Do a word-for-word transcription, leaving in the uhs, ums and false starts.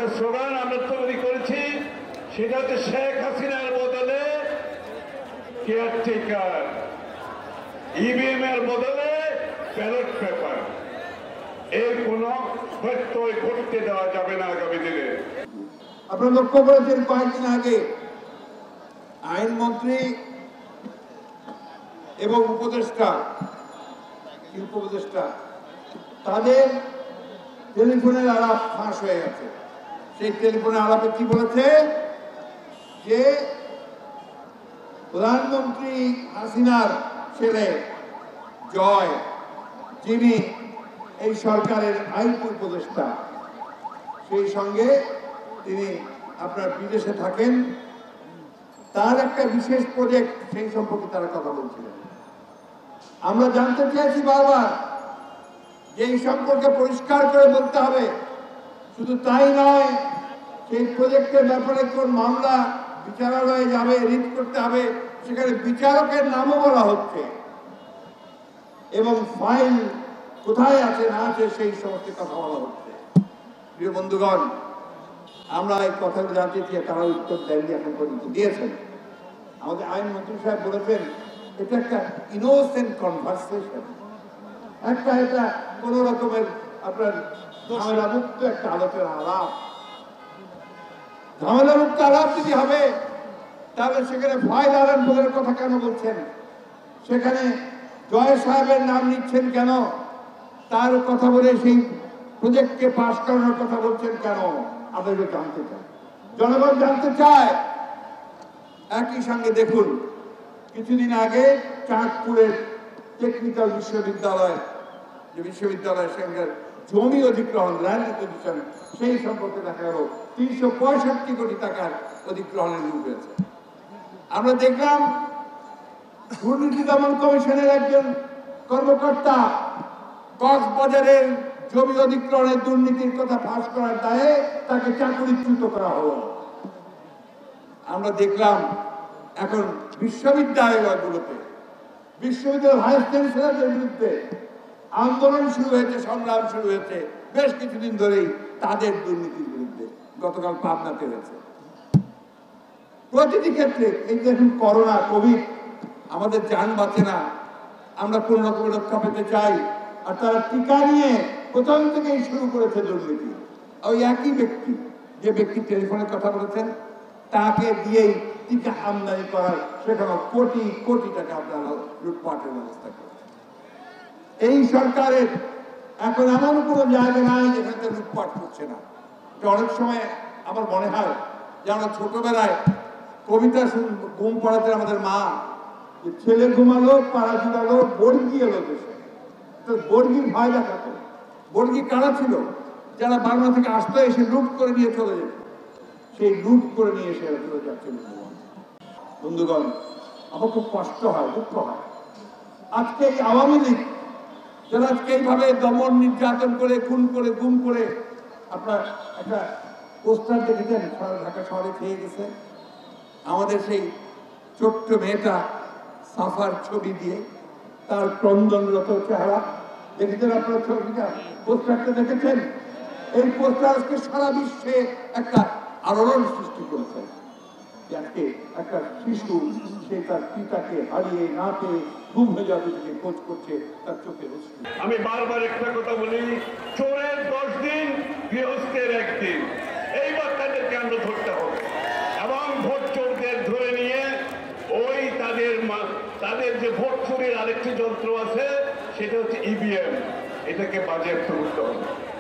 Slogan আমরা তৈরি করেছি, সেটা হচ্ছে শেখ হাসিনার বদলে কেয়ারটেকার, ইভিএম এর বদলে ব্যালট পেপার। এর কোন ব্যত্যয় ঘটতে দেওয়া যাবে না আগামী দিনে। আপনারা লক্ষ্য করেছেন কয়েকদিন আগে আইনমন্ত্রী এবং উপদেষ্টা উপদেষ্টা তাদের টেলিফোনের আলাপ ফাঁস হয়ে গেছে। সেই টেলিফোনের আলাপে কি বলেছে যে প্রধানমন্ত্রী হাসিনার ছেলে জয়, যিনি এই সরকারের আইন উপদেষ্টা, সেই সঙ্গে তিনি আপনার বিদেশে থাকেন, তার একটা বিশেষ প্রজেক্ট সেই সম্পর্কে তারা কথা বলছিলেন। আমরা জানতে চেয়েছি বারবার যে এই সম্পর্কে পরিষ্কার করে বলতে হবে। শুধু তাই নয়, সেই প্রজেক্টের ব্যাপারে কোন মামলা বিচারালয়ে যাবে, রিট করতে হবে, সেখানে বিচারকের নামও বলা হচ্ছে এবং ফাইল কোথায় আছে না আছে সেই সমস্ত কথা বলা হচ্ছে। প্রিয় বন্ধুগণ, আমরা এই কথাগুলো জানতে চেয়ে তারা উত্তর দেননি, এখন পর্যন্ত দিয়েছেন। আমাদের আইনমন্ত্রী সাহেব বলেছেন এটা একটা ইনোসেন্ট কনভারসেশন, একটা এটা কোন রকমের আপনার ঝামেলামুক্ত একটা আলোচনা আলাপ। ঝামেলামুক্ত আলাপ যদি হবে তাহলে সেখানে ফাইল আদান প্রদানের কথা কেন বলছেন? সেখানে জয় সাহেবের নাম নিচ্ছেন কেন? তার কথা বলে সেই প্রজেক্টকে পাশ করানোর কথা বলছেন কেন? আপনাকে জানতে চাই, জনগণ জানতে চায়। একই সঙ্গে দেখুন, কিছুদিন আগে চাঁদপুরের টেকনিক্যাল বিশ্ববিদ্যালয়, যে বিশ্ববিদ্যালয়ের সঙ্গে জমি অধিগ্রহণ, ল্যান্ড অ্যাকুইজিশন, সেই সম্পর্কে দেখা গেল তিনশো পঁয়ষট্টি কোটি টাকার অধিগ্রহণের নিয়োগ হয়েছে। আমরা দেখলাম দুর্নীতি দমন কমিশনের একজন কর্মকর্তা কক্সবাজারের জমি অধিগ্রহণের দুর্নীতির কথা ফাঁস করার দায়ে তাকে চাকরিচ্যুত করা হলো। আমরা দেখলাম এখন বিশ্ববিদ্যালয়গুলোতে বিশ্ববিদ্যালয় ভাইস চ্যান্সেলরদের বিরুদ্ধে আন্দোলন শুরু হয়েছে, সংগ্রাম শুরু হয়েছে বেশ কিছুদিন ধরেই তাদের দুর্নীতির বিরুদ্ধে। গতকাল পাবনাতে হয়েছে। প্রতিটি ক্ষেত্রে এই দেখুন, করোনা কোভিড আমাদের জান বাঁচে না, আমরা কোন রকম রক্ষা পেতে চাই, আর তারা টিকা নিয়ে প্রথম থেকেই শুরু করেছে দুর্নীতি। ওই একই ব্যক্তি, যে ব্যক্তি টেলিফোনে কথা বলেছেন, তাকে দিয়েই টিকা আমদানি করার সেখানে কোটি কোটি টাকা আপনারা লুটপাটের ব্যবস্থা করেছেন। এই সরকারের এখন এমন কোনো জায়গা নাই যেখানে লুটপাট করছে না। অনেক সময় আমার মনে হয় যে আমরা ছোটবেলায় কবিতা ঘুম পড়াতে আমাদের মা, যে ছেলে ঘুমালো, পাড়া জুড়ালো, বর্গি এলো দেশে। তো বর্গির ভয় দেখাতো। বর্গি কারা ছিল? যারা বাংলা থেকে আসতো, এসে লুট করে নিয়ে চলে যেত। সেই লুট করে নিয়ে এসে চলে যাচ্ছে। বন্ধুগণ, আমার খুব কষ্ট হয়, দুঃখ হয়। আজকে এই আওয়ামী লীগ যারা আজকে এইভাবে দমন নির্যাতন করে, খুন করে, গুম করে, আপনার একটা পোস্টার দেখেছেন ঢাকা শহরে খেয়ে গেছে আমাদের সেই ছোট্ট মেয়েটা সাফার ছবি দিয়ে, তার ক্রন্দনরত চেহারা দেখেছেন আপনার? ছবিটা, পোস্টারটা দেখেছেন? এই পোস্টার আজকে সারা বিশ্বে একটা আলোড়ন সৃষ্টি করেছে। আজকে একটা শিশু, সে তার পিতাকে হারিয়ে না পেয়ে ঘুম হয়ে যাবে থেকে খোঁজ করছে, তার চোখে অশ্রু। আমি বারবার একটা কথা বলি, চোরের দশ দিন, গৃহস্থের একদিন। এইবার তাদেরকে আমরা ধরতে হবে এবং ভোট চোরদের ধরে নিয়ে ওই তাদের তাদের যে ভোট চুরির আরেকটি যন্ত্র আছে, সেটা হচ্ছে ইভিএম, এটাকে বাজেয়াপ্ত করতে হবে।